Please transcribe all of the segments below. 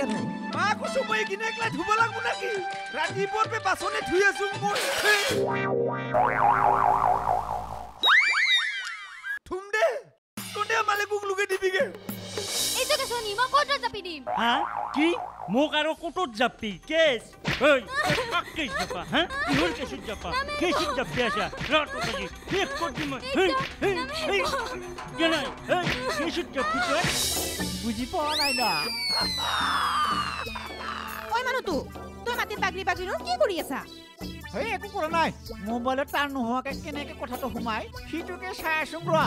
দৰকাৰ নাই মা কৈছো মই কিনে একলা ধুব লাগব নাকি ৰাতিপুৱাৰ পে বাছনে ধুই আছো মই থুম দে কোনে আমালে গুগলুকে দিবিগে এই যে কেছনি মই ক'ত যাপি দিম হা কি মোক আৰু কোটত জাপি কেছ ওই কাকে জাপা হা কিহৰ কেছত জাপা কেছত জাপি আছা ৰাটো কাজি এক কোটি মই জানাই কেছত জাপি তই বুজি পোৱা নাই না ঐ মানুহটো তই মাটিত বাগৰি বাগৰি কি কৰি আছা হেই একো কৰা নাই মোবাইলত টান নোহোৱাকে কেনেকে কথাটো সোমাই সিটোকে চাই আছো ৰ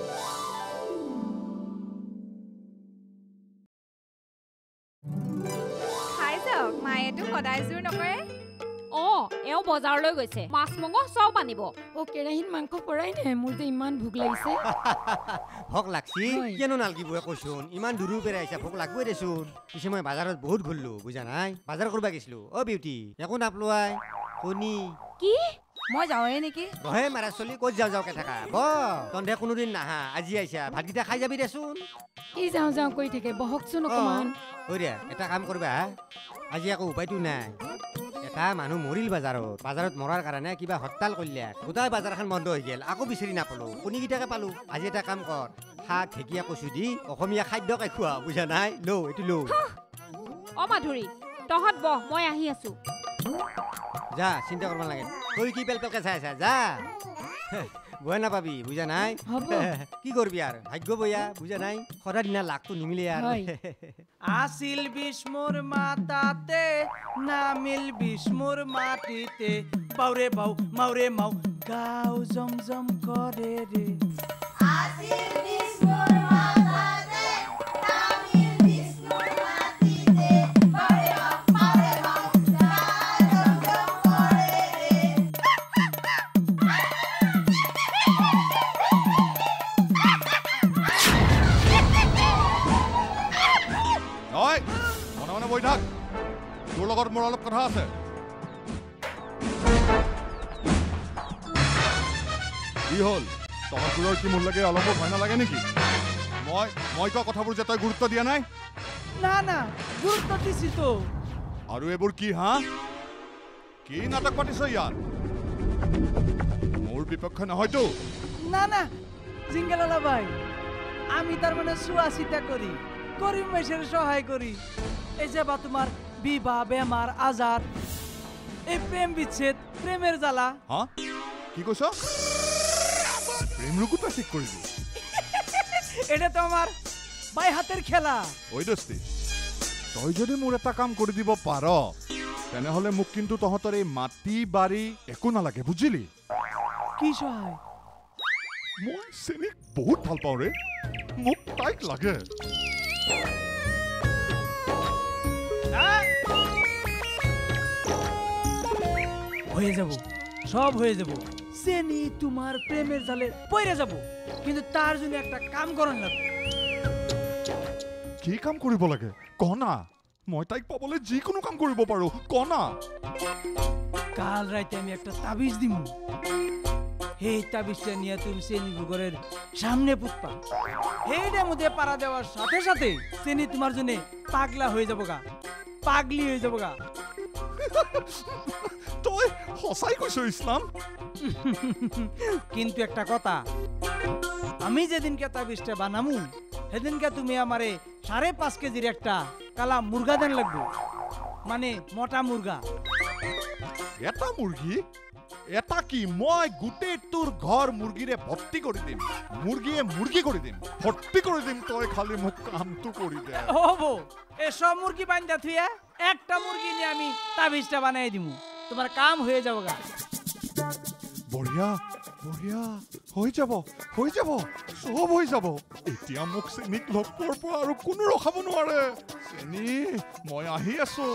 খাই যাওক মায়েতো সদায় জোৰ নকৰে এও বজাৰলৈ গৈছে মাছ মঙহ সব আনিব কেৰাহীত মাংস পৰাই নাই মোৰ যে ইমান ভোক লাগিছে ভোক লাগছি কেনো নালগিব কৈছোন ইমান দূৰৰ পৰা আহিছা ভোক লাগবই দেচোন পিছে মই বজাৰত বহুত ঘূৰলো বুজা নাই বজাৰ কৰিব গৈছিলো বিউটি একো নাপলোৱাই কণী কি মই যাওঁৱে নেকি বহে মাৰা চলি ক'ত যাওকে থাকা তন্দে কোনোদিন নাহা আজি আহিছা ভাতকেইটা খাই যাবি দেচোন কি যাওঁ কৈ থাকে বহকচোন অকমান এটা কাম কৰিবা আজি একো উপায়টো নাই এটা মানুহ মৰিল বাজাৰত মৰাৰ কাৰণে কিবা হৰতাল কৰিলে গোটাই বাজাৰখন বন্ধ হৈ গেল আকৌ বিচাৰি নাপালো কণীকেইটাকে পালো আজি এটা কাম কৰ শাক ঢেকীয়া কচু দি অসমীয়া খাদ্যকে খোৱা বুজা নাই লো এইটো লো মাধুৰী তহঁত বহ মই আহি আছো যা চিন্তা কৰিব নালাগে তই কি পেলপেলকে চাই আছা যা বয়া নাপাবি বুজা নাই কি করবি আর ভাগ্য বয়া বুঝা নাই সদায় দিনা লাখটো নিমিলে আর আসিল বিষ্মুর মাতাতে নামিল বিষ্মুর মাটিতে বাউরে বাউ মাউরে মাউ গাও জমজম করে রে আসিল বিষ্মুর মাতাতে নামিল বিষ্মুর মাটিতে বাউরে বাউ মাউরে মাউ গাও জমজম করে রে Oi, মনে বই থাক তোর লগত মোৰ অলপ কথা আছে কি হল তহঁতৰ কি মোৰ লাগে অলপ ভয় নালাগে নেকি মই কোৱা কথাবোৰ যে তই গুৰুত্ব দিয়া নাই না না গুৰুত্ব দিছি তো আৰু এইবোৰ কি হা কি নাটক পাতিছ ইয়াত মোৰ বিপক্ষে নহয়তো না না জিঙ্গেলালা ভাই আমি তার মানে সুয়াসিতা করি গরিব মানুষের সহায় করি এই যে বা তোমার বিবাহ বেমার আজার এই প্রেম বিচ্ছেদ প্রেমের জ্বালা হ্যাঁ কি কইছ প্রেম রুকুটা ঠিক করিবি এটা তো আমার বাই হাতের খেলা ওই দস্তি তই যদি মোৰ এটা কাম কৰি দিব পাৰ তেনেহলে মোক কিন্তু তহঁতৰ এই মাটি বাৰী একো নালাগে বুজিলি কি সহায় মই চেনিক বহুত ভাল পাওঁ ৰে মোক তাইক লাগে হয়ে যাব সব হয়ে যাব চেনি তোমার প্রেমের জালে পড়ে যাব কিন্তু তার জন্য একটা কাম করন লাগবে কি কাম কৰিব লাগে কনা মই তাইক পাবলৈ যিকোনো কাম কৰিব পাৰো কনা কাল রাতে আমি একটা তাবিজ দিমু এই তাবিজটা নিয়ে তুমি চেনি ঘরের সামনে পুতপা এইটার মধ্যে পাড়া দেওয়ার সাথে সাথে চেনি তোমার জন্য পাগলা হয়ে যাবো গা পাগলি হয়ে যাবো গা তই সঁচাই কৈছ ইসলাম কিন্তু একটা কথা আমি যেদিনকে তাবিজটা বানামু সেদিনকে তুমি আমারে 5.5 কেজির একটা কালা মুরগা দেন লাগবে মানে মোটা মুরগা এটা মুরগি এটা কি মই গোটেই তোৰ ঘৰ মুৰ্গীৰে ভৰ্তি কৰি দিম মুৰ্গীয়ে মুৰ্গী কৰি দিম ভৰ্তি কৰি দিম তই খালি মোক কামটো কৰি দে হ'ব এসব মুরগি বান্ধা থুয়া একটা মুরগি নিয়ে আমি তাবিজটা বানাই দিমু তোমার কাম হয়ে যাবো গা বঢ়িয়া বঢ়িয়া হৈ যাব সব হৈ যাব এতিয়া মোক চেনিক লগ পোৱাৰ পৰা আৰু কোনো ৰখাব নোৱাৰে চেনি মই আহি আছো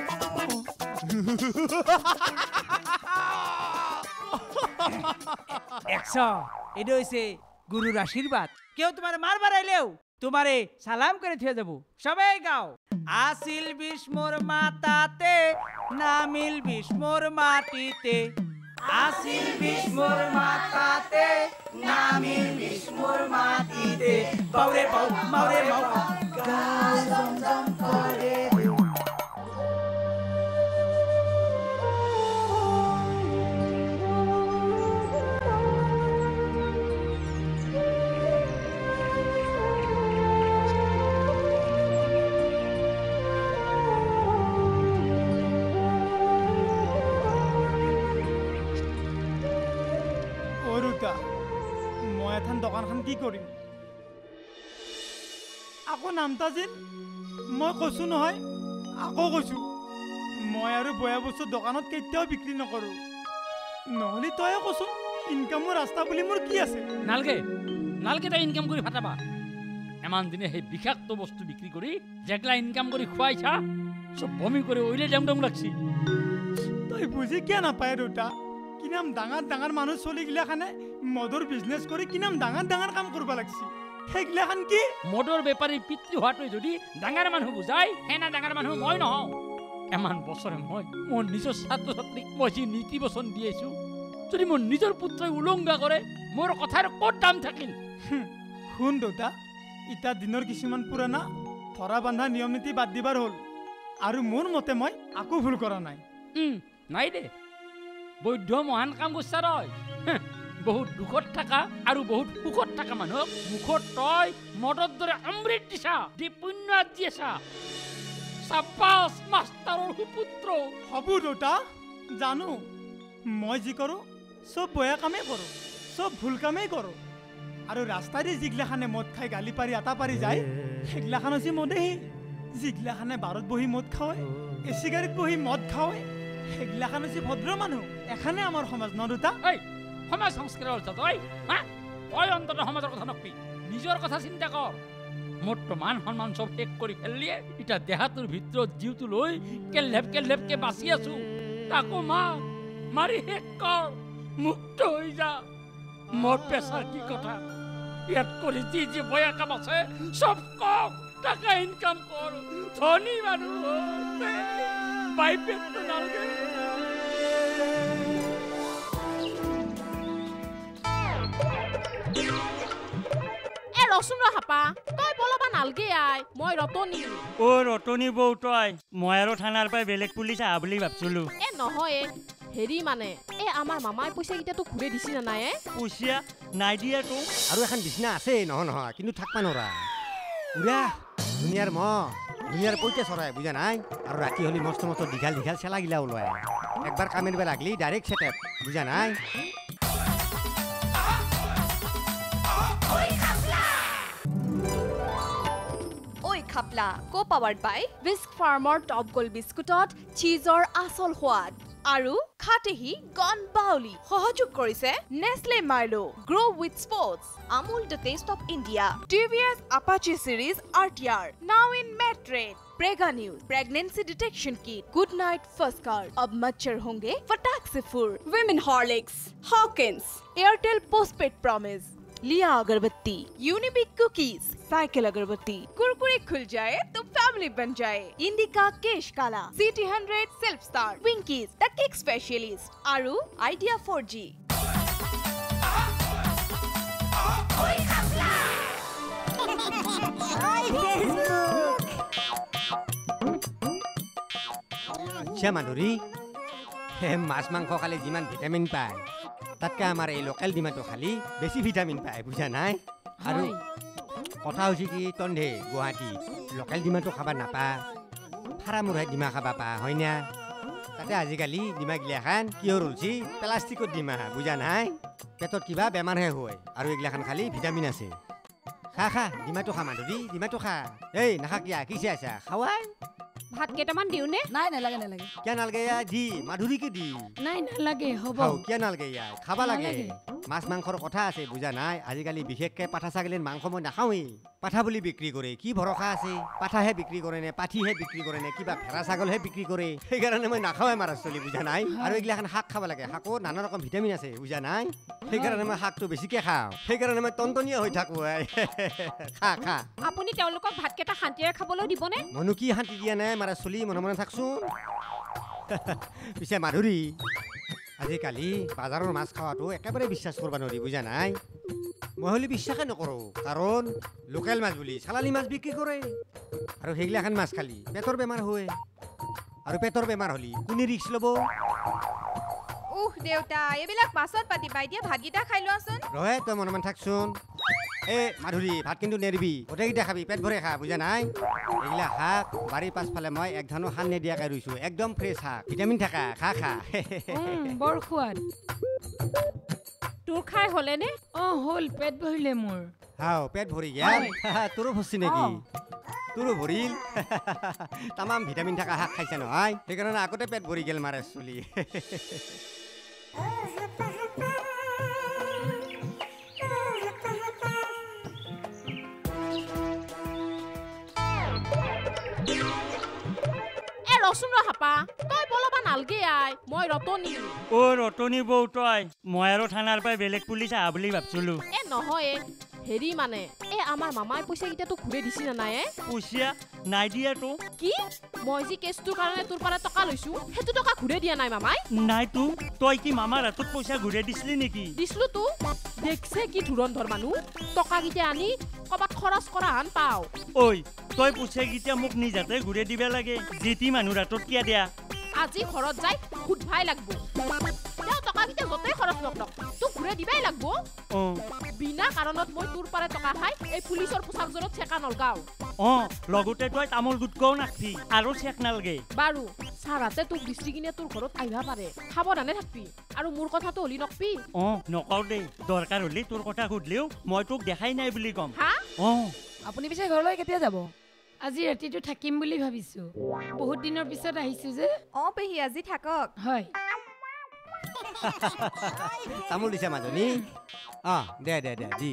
এটা হইছে গুরুর আশীর্বাদ কেউ তোমার মারবার আইলেও তোমারে সালাম করে থিয়ে যাবো সবাই গাও আসিল বিষ্মুর মাতাতে নামিল বিষ্মুর মাটিতে আসিল বিষ্মুর মাতাতে নামিল বিষ্মুর মাটিতে বাউরে বাউ মাউরে মাউ গাও জমজম করে দেউতা মই এখন দোকানখন কি কৰিম আকৌ নামটা যেন মই কৈছো নহয় আকৌ কৈছো মই আৰু বয়া বস্তু দোকানত কেতিয়াও বিক্ৰী নকৰোঁ নহ'লে তই কচোন ইনকামৰ ৰাস্তা বুলি মোৰ কি আছে নালগে তাই ইনকাম কৰি ফাটাবা এমান দিনে সেই বিষাক্ত বস্তু বিক্ৰী কৰি যেগলা ইনকাম কৰি খুৱাইছা চব বমি কৰি ওইলে ডং লাগছি তই বুজি কিয় নাপায় দেউতা কিনাম ডাঙৰ মানুহ চলিগিলাখানে মদৰ বিজনেছ কৰি কিনাম ডাঙৰ কাম কৰিব লাগছি সেইগিলাখান কি মদৰ বেপাৰীৰ পিতৃ হোৱাটোৱে যদি ডাঙৰ মানুহ বুজাই সেনা ডাঙৰ মানুহ মই নহওঁ এমান বছৰে মই মোৰ নিজৰ ছাত্ৰ ছাত্ৰীক মই যি নীতি বচন দি আছোঁ যদি মোৰ নিজৰ পুত্ৰই উলংঘা কৰে মোৰ কথাৰ ক'ত দাম থাকিল শুন দেউতা ইটা দিনৰ কিছুমান পুৰণা ধৰা বান্ধা নিয়ম নীতি বাদ দিবাৰ হ'ল আৰু মোৰ মতে মই আকৌ ভুল কৰা নাই নাই দে বৈধ মহান কাম কৰিছা ৰয় বহুত দুখত থকা আৰু বহুত সুখত থকা মানুহক মুখত তই মদৰ দৰে অমৃত দিছা দি পুণ্য দি আছা চাপাস মাষ্টাৰৰ সুপুত্ৰ হ'ব দেউতা জানো মই যি কৰোঁ চব বেয়া কামেই কৰোঁ চব ভুল কামেই কৰোঁ আৰু ৰাস্তাৰে যিগিলাখানে মদ খাই গালি পাৰি আটা পাৰি যায় সেইগিলাখান হৈছে মদেই যিগিলাখানে বাৰত বহি মদ খায় এচি গাড়ীত বহি মদ খায় সেইগিলাখান হৈছে ভদ্ৰ মানুহ এখানে আমাৰ সমাজ ন দেউতা সমাজ সংস্কাৰৰ অৰ্থ তই তই অন্তত সমাজৰ কথা নকবি নিজৰ কথা চিন্তা কৰ মোৰতো মান সন্মান চব শেষ কৰি ফেললিয়ে এতিয়া দেহাটোৰ ভিতৰত জীউটো লৈ কেলেপকে বাচি আছো তাকো মাৰি শেষ কৰ মুক্ত হৈ যা মোৰ পেছাৰ কি কথা ইয়াত কৰি যি বয়া কাম আছে চব কক টাকা ইনকাম কৰ ধনী মানুহ বাইপেটটো নালগে ৰচোন হাপা তই বলবা নালগে আই মই ৰতনী ৰতনী বৌ তই মই আৰু থানাৰ পৰা বেলেগ পুলিচ আহা বুলি ভাবছিলো নহয় হেৰি মানে আমাৰ মামাই পইচা কেইটাতো ঘূৰে দিছি না নাই পইচা নাই দিয়া তো আৰু এখন বিছনা আছে নহয় কিন্তু থাকবা নৰা উৰা দুনিয়াৰ পইচা চৰাই বুজা নাই আৰু ৰাতি হলি মস্ত দীঘাল চেলা গিলা ওলাই একবাৰ কামেৰ বে লাগলি ডাইৰেক্ট সেটআপ বুজা নাই ঐ খাপলা co-powered by Whisk Farmer Top Gold বিস্কুটত চীজৰ আসল সোৱাদ আৰু খাটেহি গন বাউলি সহযোগ কৰিছে Nestle Milo Grow with Sports Amul the Taste of India TVS Apache Series RTR now in Matrade Prega News Pregnancy Detection Kit Good Night First Card अब मच्छर होंगे फटाक से फुर Women Horlicks Hawkins Airtel Postpaid Promise लिया अगरबत्ती Unibic cookies cycle अगरबत्ती कुरकुरे खुल जाए तो फैमिली बन जाए इंडिका केश काला CT100 self start Winkies the cake specialist आरु आइडिया 4G ओय खापला আচ্ছা মাধুৰী মাছ মাংস খালে যিমান ভিটামিন পায় তাতকৈ আমাৰ এই লোকেল ডিমাটো খালি বেছি ভিটামিন পায় বুজা নাই আৰু কথা হৈছে কি তন্ধে গুৱাহাটী লোকেল ডিমাটো খাব নাপা ফাৰামুৰাই ডিমা খাবা পা হয় না তাতে আজিকালি ডিমা গিলাখান কিহৰ ওলছি প্লাষ্টিকৰ ডিমা বুজা নাই পেটত কিবা বেমাৰহে হয় আৰু এইগিলাখান খালি ভিটামিন আছে খা ডিমাটো খা মাধুৰী ডিমাটো খা এই নাখা কিয়া কিছে আছা খাৱাই ভাত কেইটামান দিও নে নাই নালাগে কিয় নালগে দি মাধুৰীকে দি নাই নালাগে হ'ব কিয় নালগে খাবা লাগে মাছ মাংসৰ কথা আছে বুজা নাই আজিকালি বিশেষকৈ পাঠা ছাগলীৰ মাংস মই নাখাওঁৱেই পাঠা বুলি বিক্ৰী কৰে কি ভৰসা আছে পাঠাহে বিক্ৰী কৰে নে পাঠিহে বিক্ৰী কৰে নে কিবা ভেড়া ছাগলহে বিক্ৰী কৰে সেইকাৰণে মই নাখাওঁৱে মাৰা চলি বুজা নাই আৰু এইগিলাখান শাক খাব লাগে শাকত নানা ৰকম ভিটামিন আছে বুজা নাই সেইকাৰণে মই শাকটো বেছিকৈ খাওঁ সেইকাৰণে মই টনটনীয়া হৈ থাকোঁ খা আপুনি তেওঁলোকক ভাতকেইটা শান্তিৰে খাবলৈ দিবনে মইনো কি শান্তি দিয়া নাই মাৰা চলি মনে থাকচোন পিছে মাধুৰী আজিকালি বাজাৰৰ মাছ খোৱাটো একেবাৰে বিশ্বাস কৰিব নোৱাৰি বুজা নাই মই হ'লে বিশ্বাসে নকৰোঁ কাৰণ লোকেল মাছ বুলি চালানী মাছ বিক্ৰী কৰে আৰু সেইগিলাখান মাছ খালি পেটৰ বেমাৰ হয় আৰু পেটৰ বেমাৰ হ'লে কোনে ৰিক্স ল'ব দেউতা এইবিলাক পাছত পাতিবা এতিয়া ভাতকেইটা খাই লোৱাচোন ৰহে তই মনে থাকচোন মাধুৰী ভাত কিন্তু নেৰিবি গোটেইকেইটা খাবি পেট ভৰে খা বুজা নাই এইগিলা শাক বাৰীৰ পাছফালে মই এক ধানো সান নিদিয়াকৈ ৰুইছোঁ একদম ফ্ৰেছ শাক ভিটামিন থাকা খা বৰ সোৱাদ তোৰ খাই হলেনে হ'ল পেট ভৰিলে মোৰ হাও পেট ভৰি গেল তোৰো ভৰছি নেকি তোৰো ভৰিল তামাম ভিটামিন থকা শাক খাইছে নহয় সেইকাৰণে আগতে পেট ভৰি গেল মাৰে চলি ৰচোন হাপা তই বলবা নালগে আই মই ৰতনী অ ৰতনী বৌ তই মই আৰু থানাৰ পৰা বেলেগ পুলিচ আহা বুলি ভাবছিলো নহয় হেৰি মানে আমাৰ মামাই পইচা কেইটা তো ঘূৰে দিছি না নাই পইচা নাই দিয়া তো কি মই যি কেছটোৰ কাৰণে তোৰ পৰা টকা লৈছো সেইটো টকা ঘূৰে দিয়া নাই মামাই নাই তো তই কি মামাৰ হাতত পইচা ঘূৰে দিছিলি নেকি দিছলো তো দেখছে কি ধুৰন্ধৰ মানুহ টকা কেইটা আনি কবাত খৰচ কৰা হান পাও ঐ তই পইচা কেইটা মোক নিজাতে ঘূৰে দিবা লাগে যেতি মানুহৰ হাতত কিয়া দিয়া আজি ঘৰত যাই খুদভাই লাগবো টকা কেইটা যতেই খৰচ নকৰক তোক ঘূৰে দিবাই লাগবো বিনা কাৰণত মই তোৰ পৰা টকা খাই এই পুলিচৰ পোচাকজোৰত চেকা নলগাও লগতে তই তামোল গুটকাও নাখবি আৰু চেক নালগে বাৰু ছাৰাতে তোক দৃষ্টি কিনে তোৰ ঘৰত আহিবা পাৰে সাৱধানে থাকবি আৰু মোৰ কথাটো হলি নকবি নকওঁ দেই দৰকাৰ হলি তোৰ কথা সুধলেও মই তোক দেখাই নাই বুলি কম আপুনি পিছে ঘৰলৈ কেতিয়া যাব আজি ৰাতিটো থাকিম বুলি ভাবিছো বহুত দিনৰ পিছত আহিছো যে পেহী আজি থাকক হয় তামোল দিছে মাজনী দে দে দে দি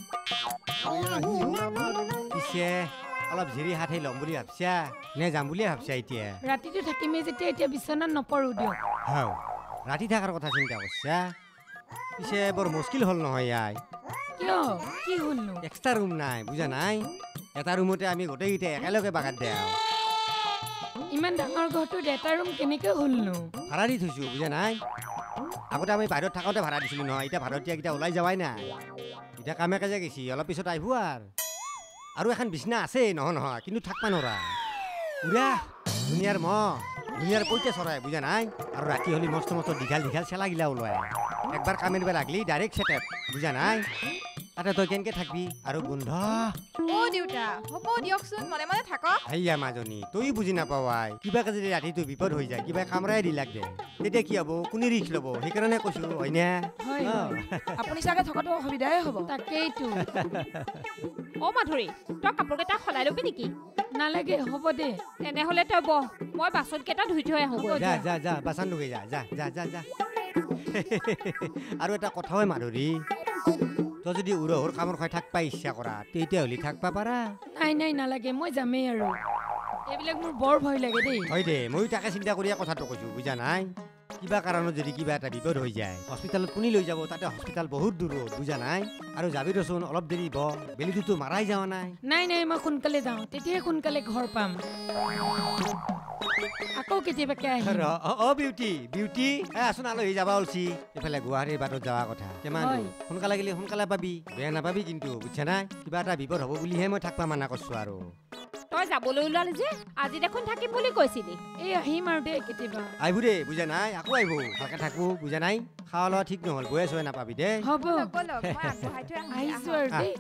পিছে অলপ জিৰি হাত ল'ম বুলি ভাবছা নে যাম বুলিয়ে ভাবছা এতিয়া ৰাতিটো থাকিমেই যেতিয়া এতিয়া বিচনাত নপৰো দিয়ক ৰাতি থকাৰ কথা চিন্তা কৰছা পিছে বৰ মুস্কিল হ'ল নহয় ইয়াই কিয় কি হ'লনো এক্সট্ৰা ৰুম নাই বুজা নাই এটা ৰুমতে আমি গোটেইকেইটা একেলগে বাগাত দেও ইমান ডাঙৰ ঘৰটোত এটা ৰুম কেনেকৈ হ'লনো ভাড়া দি থৈছো বুজা নাই আগতে আমি বাহিৰত থাকোঁতে ভাড়া দিছিলোঁ নহয় এতিয়া ভাড়াতীয়াকেইটা ওলাই যাৱাই নাই এতিয়া কামে কাজে গেছি অলপ পিছত আহিব আৰু এখন বিচনা আছে নহয় কিন্তু থাকবা নৰা উৰা ধুনীয়াৰ ধুনীয়াৰ পইতা চৰাই বুজা নাই আৰু ৰাতি হ'লে মস্ত মস্ত দীঘল চেলাগিলা ওলাই একবাৰ কামেৰিব লাগলি ডাইৰেক্ট ছেটেপ বুজা নাই তাতে তই কেনেকৈ থাকবি আৰু গোন্ধ দেউতা হ'ব দিয়কচোন মনে মনে থাকক হেয়া মাজনী তই বুজি নাপাৱাই কিবাকে যদি ৰাতিটো বিপদ হৈ যায় কিবা কামৰাই দিলাক দে তেতিয়া কি হ'ব কোনে ৰিক্স ল'ব সেইকাৰণে কৈছো হয়নে আপুনি চাগে থকাটো অসুবিধাই হ'ব তাকেইতো মাধুৰী তই কাপোৰকেইটা সলাই ল'বি নেকি নালাগে হ'ব দে তেনেহ'লে তই বহ মই বাচনকেইটা ধুই থৈ আহোঁ যা বাচন ধুই যা আৰু এটা কথা হয় মাধুৰী তই যদি উৰহৰ কামৰ খাই থাকবা ইচ্ছা কৰা তেতিয়া হ'লে থাকবা পাৰা নাই নালাগে মই যামেই আৰু এইবিলাক মোৰ বৰ ভয় লাগে দেই হয় দে ময়ো তাকে চিন্তা কৰিয়ে কথাটো কৈছো বুজা নাই কিবা কাৰণত যদি কিবা এটা বিপদ হৈ যায় হস্পিটেলত কোনে লৈ যাব তাতে হস্পিটেল বহুত দূৰত বুজা নাই আৰু যাবি ৰচোন অলপ দেৰি বেলিটোতো মাৰাই যাৱা নাই মই সোনকালে যাওঁ তেতিয়াহে সোনকালে ঘৰ পাম আকৌ কেতিয়াবাকে আহিম বিউটি আছোন আলহী যাবা ওলছি এইফালে গুৱাহাটীৰ বাটত যাৱা কথা কিমান সোনকালে গেলি সোনকালে পাবি বেয়া নাপাবি কিন্তু বুজছা নাই কিবা এটা বিপদ হ'ব বুলিহে মই থাকবা মানা কৰছো আৰু তই যাবলৈ ওলালি যে আজি দেখোন থাকিম বুলি কৈছিলি এই আহিম আৰু দে কেতিয়াবা আহিব দে বুজা নাই আকৌ আহিব ভালকে থাকো বুজা নাই খাৱা লোৱা ঠিক নহ'ল বয়ে চয়ে নাপাবি দে হ'ব আহিছো আৰু দেই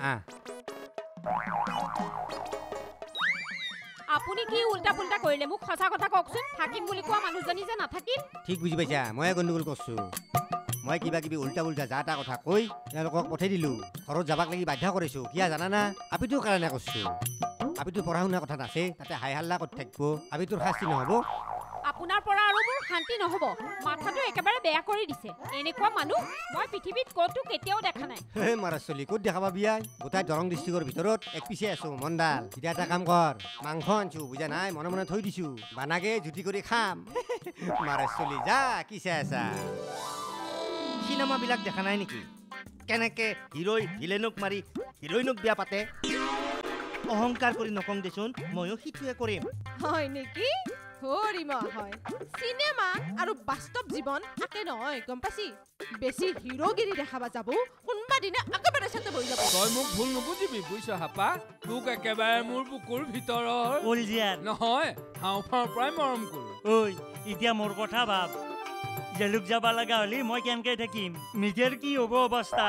আপুনি কি উল্টা পুল্টা কৰিলে মোক সঁচা কথা কওকচোন থাকিম বুলি কোৱা মানুহজনী যে নাথাকিল ঠিক বুজি পাইছা ময়ে গণ্ডগোল কৰছো মই কিবা কিবি উল্টা যা তা কথা কৈ তেওঁলোকক পঠাই দিলো ঘৰত যাবাক লাগি বাধ্য কৰিছো কিয়া জানা না আপিটোৰ কাৰণে কৈছো আপিটোৰ পঢ়া শুনাৰ কথা নাছে তাতে হাই হাল্লা কৰি থাকিব আপিটোৰ শাস্তি নহ'ব আপোনাৰ পৰা আৰু মোৰ শান্তি নহ'ব মাথাটো একেবাৰে বেয়া কৰি দিছে এনেকুৱা মানুহ মই পৃথিৱীত ক'তো কেতিয়াও দেখা নাই মাৰা চলি ক'ত দেখা পাবি গোটাই দৰং ডিষ্ট্ৰিক্টৰ ভিতৰত এক পিছে আছো মণ্ডাল এতিয়া এটা কাম কৰ মাংস আনছো বুজা নাই মনে মনে থৈ দিছো বানাগে জুতি কৰি খাম মাৰা চলি যা কি চাই আছা চিনেমাবিলাক দেখা নাই নেকি কেনেকে হিৰ'ই ভিলেনক মাৰি হিৰ'ইনক বিয়া পাতে অহংকাৰ কৰি নকং দেচোন ময়ো সিটোৱে কৰিম হয় নেকি হয় চিনেমা আৰু বাস্তৱ জীৱন একে নহয় গম পাইছি বেছি হিৰোগিৰি দেখাবা যাব কোনবা দিনা একেবাৰে চেতে বহি যাব তই মোক ভুল নুবুজিবি বুজিছ হাপা তোক একেবাৰে মোৰ বুকুৰ ভিতৰৰ কলজিয়াৰ নহয় হাওঁফাওঁৰ পৰাই মৰম কৰোঁ ঐ এতিয়া মোৰ কথা ভাব জেলুক যাবা লগা হ'লে মই কেনেকৈ থাকিম নিজেৰ কি হ'ব অৱস্থা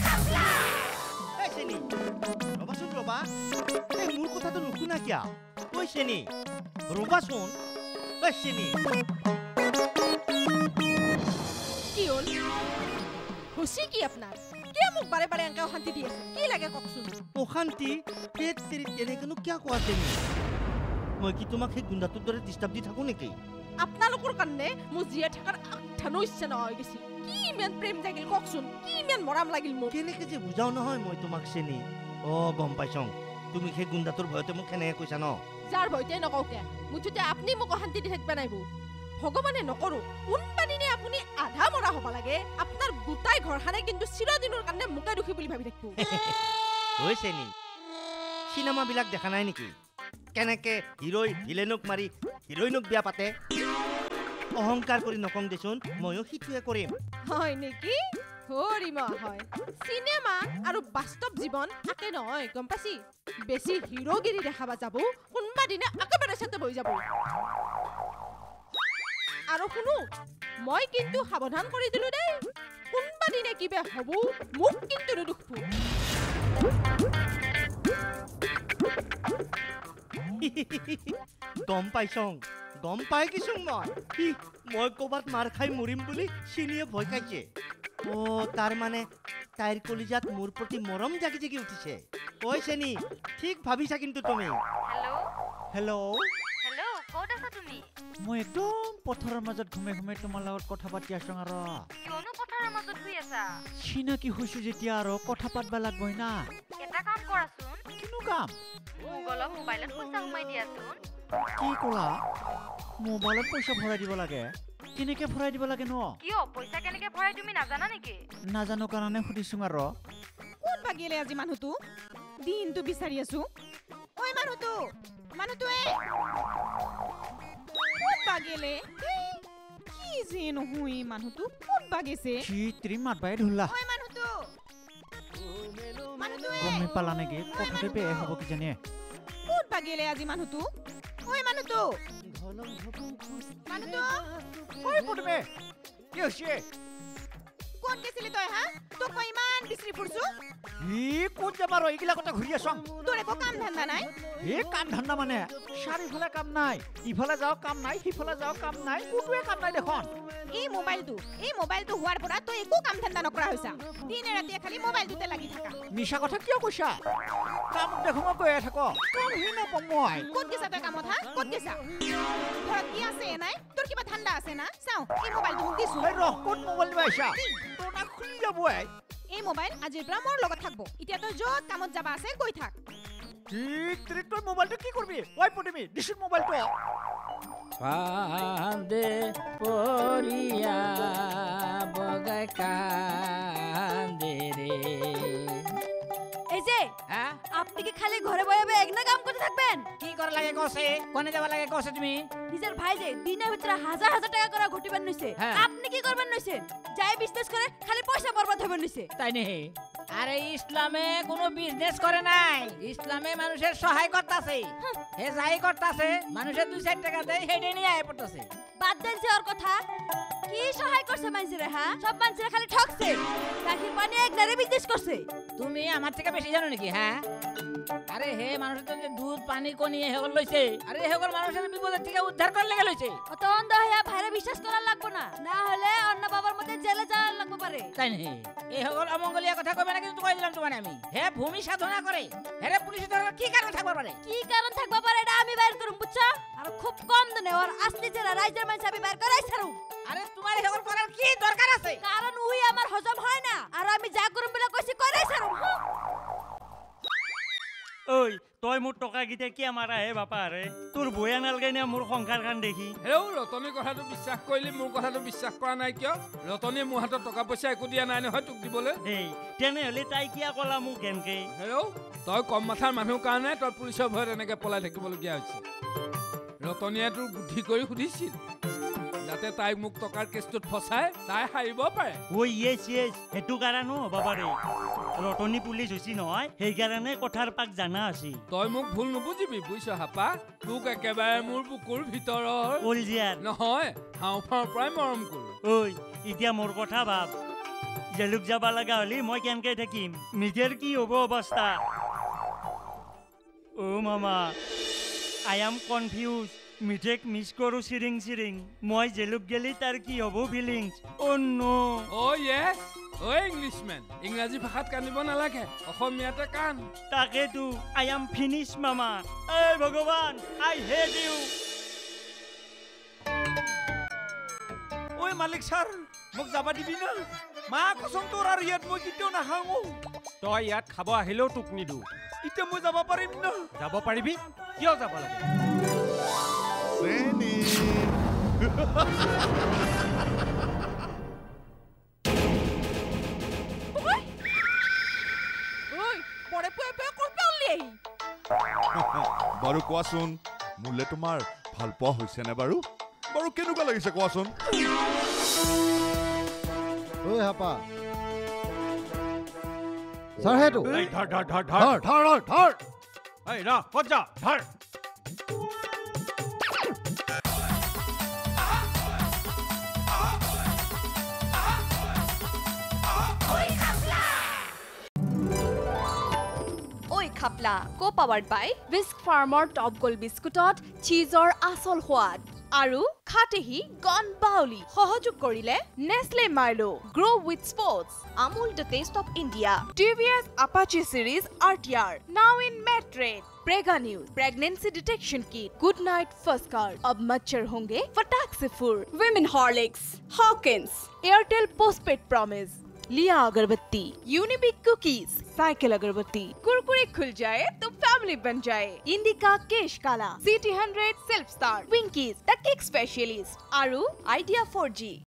মোৰ কথাটো নুশুনা কিয়া ঐ চেনি ৰবাচোন ঐ চেনি কি হ'ল খুশি কি আপনার কে মোক বারে বারে এনকা অশান্তি দি আছে কি লাগে ককচোন অশান্তি তেত তেৰি তেনেকেনো কিয় কোৱা চেনি মই কি তোমাক সেই গুণ্ডাটোৰ দৰে ডিষ্টাৰ্ব দি থাকো নেকি আপনালোকৰ কাৰণে মোৰ জীয়াই থকাৰ আঠানো ইচ্ছা নহয় গেছি কি ইমান প্ৰেম জাগিল ককচোন কি ইমান মৰম লাগিল মোক কেনেকে যে বুজাও নহয় মই তোমাক চেনি গম পাইছং তুমি সেই গুণ্ডাটোৰ ভয়তে মোক কেনেকে কৈছা ন যাৰ ভয়তে নকওকে মুঠতে আপুনি মোক অশান্তি দি থাকিব নাইব ভগৱানে নকৰো কোনবা দিনে আপুনি আধা মৰা হ'ব লাগে আপোনাৰ গোটাই ঘৰখানে কিন্তু চিৰদিনৰ কাৰণে মোকে দুখী বুলি ভাবি থাকিব ঐ চেনি চিনেমাবিলাক দেখা নাই নেকি কেনেকে হিৰোই ভিলেনক মাৰি হিৰোইনক বিয়া পাতে অহংকাৰ কৰি নকং দেচোন ময়ো সিটোৱে কৰিম হয় নেকি হৰিমা হয় চিনেমা আৰু বাস্তৱ জীৱন একে নহয় গম পাইছি বেছি হিৰোগিৰি দেখাবা যাব কোনবা দিনে একেবাৰে চেতে বহি যাব আৰু শুনো মই কিন্তু সাৱধান কৰি দিলো দেই কোনবা দিনে কিবা হ'ব মোক কিন্তু নুদুখবো গম পাইছং গম পাই কিছুং মই ক'বাত মাৰ খাই মৰিম বুলি চিনিয়ে ভয় খাইছে তাৰ মানে তাইৰ কলিজাত মোৰ প্ৰতি মৰম জাগি জাগি উঠিছে ঐ চেনি ঠিক ভাবিছা কিন্তু তুমি হেল্ল' ক'ত আছা তুমি মই একদম পথাৰৰ মাজত ঘুমে ঘুমে তোমাৰ লগত কথা পাতি আছোঁ আৰু কিয়নো পথাৰৰ মাজত শুই আছা চিনাকি হৈছো যেতিয়া আৰু কথা পাতবা লাগবই না এটা কাম কৰাচোন কিনো কাম গুগলত মোবাইলত পইচা সোমাই দিয়াচোন কি ক'লা মোবাইলত পইচা ভৰাই দিব লাগে কেনেকে ভৰাই দিব লাগে ন কিয় পইচা কেনেকে ভৰাই তুমি নাজানা নেকি নাজানো কাৰণে সুধিছো আৰু কোন ভাগিলে আজি মানুহটো দিনটো বিচাৰি আছো ঐ মানুহটো কোন ভাগিলে কি যে নহয় মানুহটো কোন ভাগিছে চিত্ৰী মাতবাই ধুলা ঐ মানুহটো গমে পালা নেকি কথাটো বেয়া হ'ব কি জানে কোন ভাগিলে আজি মানুহটো ঐ মানুহটো ঐ পুতমে কি হৈছে কোন গেছিলি তই হা তোক মই ইমান বিচাৰি ফুৰছো কোন যাবা ৰ এইগিলা কথা ঘূৰি আছ তোৰ একো কাম ধান্দা নাই কাম ধান্দা মানে চাৰিওফালে কাম নাই ইফালে যাওঁ কাম নাই সিফালে যাওঁ কাম নাই কোনোৱে কাম নাই দেখোন এই মোবাইলটো হোৱাৰ পৰা তই একো কাম ধান্দা নকৰা হৈছা দিনে ৰাতিয়ে খালি মোবাইলটোতে লাগি থাকা মিছা কথা কিয় কৈছা কাম দেখোন মই কৈয়ে থাক কামহি নাপাম মই ক'ত গেছা তই কামত হা ক'ত গেছা ঘৰত কি আছে নাই তোৰ কিবা ঠাণ্ডা আছে না চাওঁ এই মোবাইলটো মোক দিছো ৰহ ক'ত মোবাইল পাইছা তোৰ না খুলি যাব এই মোবাইল আজিৰ পৰা মোৰ লগত থাকব এতিয়া তই য'ত কামত যাবা আছে গৈ থাক ঠিক তই মোবাইলটো কি কৰিবি ঐ পুতমি দিছো মোবাইলটো ফান্দে পৰিয়া বগাই কান্দে রে এই যে আপনি কি খালি ঘরে বয়ে বয়ে একনা কাম করতে থাকবেন কি করা লাগে কসে কোনে যাবা লাগে কসে তুমি নিজের ভাই যে দিনের ভিতরে হাজার হাজার টাকা করে ঘটিবেন নইছে আপনি কি করবেন নইছে যাই বিজনেস করে খালি পয়সা বরবাদ হবেন নইছে তাই নেই আরে ইসলামে কোনো বিজনেস করে নাই ইসলামে মানুষের সহায় করতেছে হে যাই করতেছে মানুষের 2-4 টাকা দেয় হেডে নিয়ে আয় পড়তেছে বাদ দেন যে ওর কথা কি সহায় করছে মানুষেরা সব মানুষেরা খালি ঠকছে গাখির পানি একনারে বিজনেস করছে তুমি আমার থেকে বেশি জানো নাকি আরে হে মানুষের তো দুধ পানি কোনি হেগল লইছে আরে হেগল মানুষের বিপদের থেকে উদ্ধার করে লেগে লইছে অত অন্ধ হইয়া ভাইরে বিশ্বাস করার লাগবে না হলে অন্য বাবার মধ্যে জেলে যাওয়ার লাগবে পারে তাই নেই এই হেগল অমঙ্গলিয়া কথা কইবে না কিন্তু কই দিলাম তোমারে আমি হে ভূমি সাধনা করে হেরে পুলিশ ধরার কি কারণ থাকবা পারে এটা আমি বাইর করুম বুঝছো আর খুব কম দিনে ওর আসলি জেলা রাইজের মানুষ আমি বাইর করাই ছাড়ু আরে তোমার হেগল করার কি দরকার আছে কারণ উই আমার হজম হয় না আর আমি যা করুম বলে কইছি করাই ছাড়ু ঐ তই মোৰ টকা গিটা কিয় মাৰা হে বাপা ৰে তোৰ বয়া নালগে নে মোৰ সংসাৰ খান দেখি হেও ৰতনী কথাটো বিশ্বাস কৰিলি মোৰ কথাটো বিশ্বাস কৰা নাই কিয় ৰতনীয়ে মোৰ হাতত টকা পইচা একো দিয়া নাই নহয় তোক দিবলৈ এই তেনেহ'লে তাই কিয় ক'লা মোক কেনকে হেও তই কম মাথাৰ মানুহ কাৰণে তই পুলিচৰ ভয়ত এনেকে পলাই থাকিবলগীয়া হৈছে ৰতনীয়ে তোৰ বুদ্ধি কৰি সুধিছিল যাতে তাইক মোক টকাৰ কেছটোত ফচাই তাই হাৰিব পাৰে ঐ য়েছ সেইটো কাৰণো বাবা ৰে ৰতনী পুলিচ হৈছি নহয় সেইকাৰণে কথাৰ পাক জানা আছে তই মোক ভুল নুবুজিবি বুজিছ হাপা তোক একেবাৰে মোৰ বুকুৰ ভিতৰৰ কলজিয়াৰ নহয় হাওঁফাওঁৰ পৰাই মৰম কৰোঁ ঐ এতিয়া মোৰ কথা ভাব জেলুক যাব লগা হ'লে মই কেনেকে থাকিম নিজেৰ কি হ'ব অৱস্থা অ' মামা আই এম কনফিউজ মিঠেক মিছ কৰোঁ চিৰিং চিৰিং মই জেলুক গেলি তাৰ কি হ'ব ফিলিংছ অ' নো অ' য়েছ অ' ইংলিছমেন ইংৰাজী ভাষাত কান্দিব নালাগে অসমীয়াতে কান তাকেতো আই এম ফিনিছ মামা এই ভগৱান আই হেট ইউ ঐ মালিক ছাৰ মোক যাবা দিবি না মা কচম তোৰ আৰু ইয়াত মই কেতিয়াও নাখাওঁ তই ইয়াত খাব আহিলেও তোক নিদো এতিয়া মই যাব পাৰিম না যাব পাৰিবি কিয় যাব লাগে চেনি বাৰু কোৱাচোন মোলে তোমাৰ ভাল পোৱা হৈছে নে বাৰু বাৰু কেনেকুৱা লাগিছে কোৱাচোন ঐ হাপা ছাৰ হেতু এই ধৰ ধৰ ধৰ ধৰ ধৰ ধৰ এই ৰ ক'ত যা ধৰ Oi Khapla, co-powered by Whisk Farmer Top Gold Biscuitot cheeseor asol hwad. Aru khatehi gon bauli. Sohojog korile Nestle Milo. Grow with sports. Amul the taste of India. TVS Apache Series RTR. Now in Matrade. Prega News. Pregnancy Detection Kit. Good night first card. Ab machar honge fatak se fur. Women Horlicks. Hawkins. Airtel Postpaid Promise. लिया अगरबत्ती Unibic cookies cycle अगरबत्ती कुरकुरे खुल जाए तो family बन जाए indica केश काला CT100 self start Winkies the cake specialist आरु आइडिया 4G